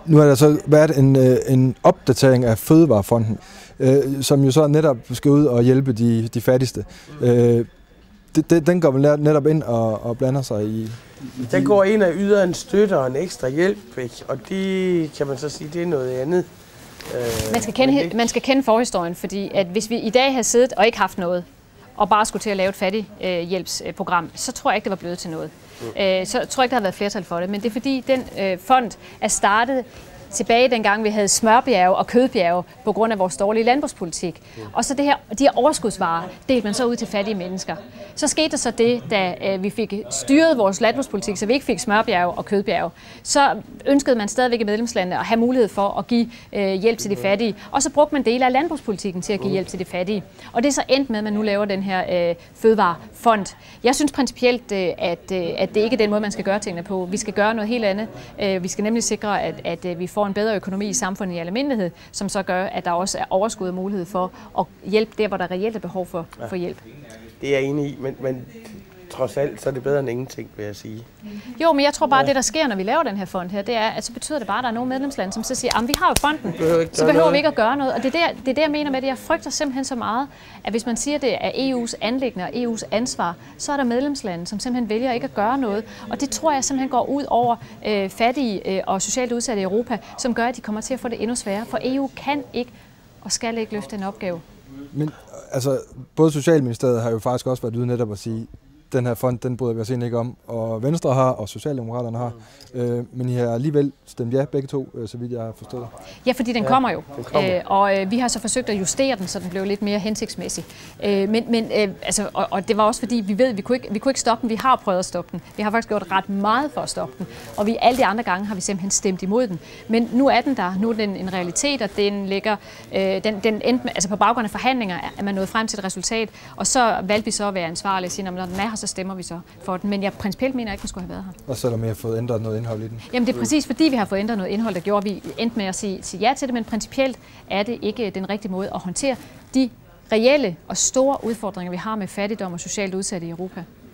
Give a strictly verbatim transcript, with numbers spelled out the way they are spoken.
Nu har der så været en, en opdatering af Fødevarefonden, øh, som jo så netop skal ud og hjælpe de, de fattigste. Øh, det, den går vel netop ind og, og blander sig i... i den går ind og yder en støtte og en ekstra hjælp, ikke? Og det kan man så sige, det er noget andet. Øh, man, skal kende, det... man skal kende forhistorien, fordi at hvis vi i dag havde siddet og ikke haft noget, og bare skulle til at lave et fattighjælpsprogram, så tror jeg ikke, det var blevet til noget. Mm. Så tror jeg ikke, der har været flertal for det. Men det er fordi, den øh, fond er startet tilbage dengang, vi havde smørbjerge og kødbjerge på grund af vores dårlige landbrugspolitik. Mm. Og så det her, de her overskudsvarer delte man så ud til fattige mennesker. Så skete der så det, da øh, vi fik styret vores landbrugspolitik, så vi ikke fik smørbjerge og kødbjerge. Så ønskede man stadigvæk i medlemslandene at have mulighed for at give øh, hjælp til de fattige. Og så brugte man dele af landbrugspolitikken til at give hjælp til de fattige. Og det er så endt med, at man nu laver den her øh, fødevarefond. Jeg synes principielt, øh, at, øh, at det ikke er den måde, man skal gøre tingene på. Vi skal gøre noget helt andet. Øh, vi skal nemlig sikre, at, at øh, vi får en bedre økonomi i samfundet i almindelighed, som så gør, at der også er overskud og mulighed for at hjælpe der, hvor der reelt er behov for, for hjælp. Det er jeg enig i, men, men trods alt, så er det bedre end ingenting, vil jeg sige. Jo, men jeg tror bare, at det, der sker, når vi laver den her fond her, det er, at så betyder det bare, at der er nogle medlemslande, som så siger, at vi har jo fonden, så behøver noget. vi ikke at gøre noget. Og det er, der, det er det, jeg mener med det. Jeg frygter simpelthen så meget, at hvis man siger, at det er E U's anliggende og E U's ansvar, så er der medlemslande, som simpelthen vælger ikke at gøre noget. Og det tror jeg simpelthen går ud over øh, fattige øh, og socialt udsatte i Europa, som gør, at de kommer til at få det endnu sværere. For E U kan ikke og skal ikke løfte den opgave. Men altså, både Socialministeriet har jo faktisk også været ude netop at sige, den her fond, den bryder vi os ikke om, og Venstre har, og Socialdemokraterne har. Øh, men I har alligevel stemt ja, begge to, øh, så vidt jeg har forstået. Ja, fordi den kommer jo, den kommer. Øh, og øh, vi har så forsøgt at justere den, så den blev lidt mere hensigtsmæssig. Øh, men, men, øh, altså, og, og det var også fordi, vi ved, vi kunne ikke, vi kunne ikke stoppe den. Vi har prøvet at stoppe den. Vi har faktisk gjort ret meget for at stoppe den. Og vi alle de andre gange har vi simpelthen stemt imod den. Men nu er den der. Nu er den en realitet, og den ligger, øh, den, den endte med, altså på baggrund af forhandlinger er man nået frem til et resultat, og så valgte vi så at være ansvarlige og sige, når den er her, så stemmer vi så for den. Men jeg principielt mener ikke, den skulle have været her. Og selvom I har fået ændret noget indhold i den? Jamen det er præcis, fordi vi har fået ændret noget indhold, der gjorde, at vi endte med at sige, sige ja til det, men principielt er det ikke den rigtige måde at håndtere de reelle og store udfordringer, vi har med fattigdom og socialt udsatte i Europa.